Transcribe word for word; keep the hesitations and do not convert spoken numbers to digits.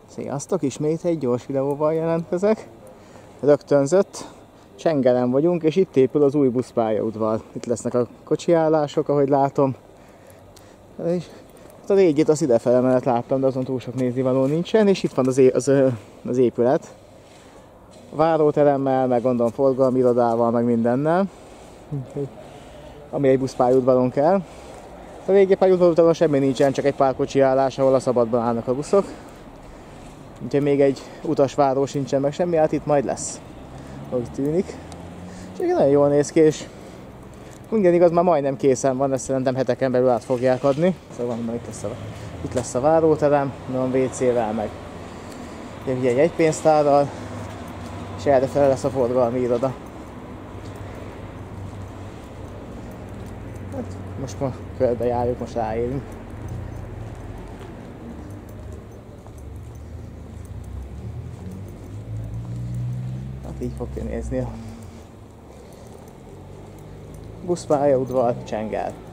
Sziasztok! Ismét egy gyors videóval jelentkezek. Rögtönzött. Csengelen vagyunk, és itt épül az új buszpályaudvar. Itt lesznek a kocsiállások, ahogy látom. És a régit az idefele mellett láttam, de azon túl sok néznivaló nincsen, és itt van az, é az, az épület. Váróteremmel, meg gondolom forgalmi irodával, meg mindennel. Ami egy buszpályaudvaron kell. A régi pályaudvaron semmi nincsen, csak egy pár kocsiállás, ahol a szabadban állnak a buszok. Úgyhogy még egy utasváró sincsen, meg semmi, hát itt majd lesz. Úgy tűnik. És nagyon jól néz ki, és minden igaz, már majdnem készen van, ezt szerintem heteken belül át fogják adni. Szóval van, itt lesz a, itt lesz a váróterem, van vé cé-vel, meg egy jegypénztárral, és errefele lesz a forgalmi iroda. Hát most ma körbejárjuk, most ráérünk. Így fog kinézni a buszpályaudvar, Csengel.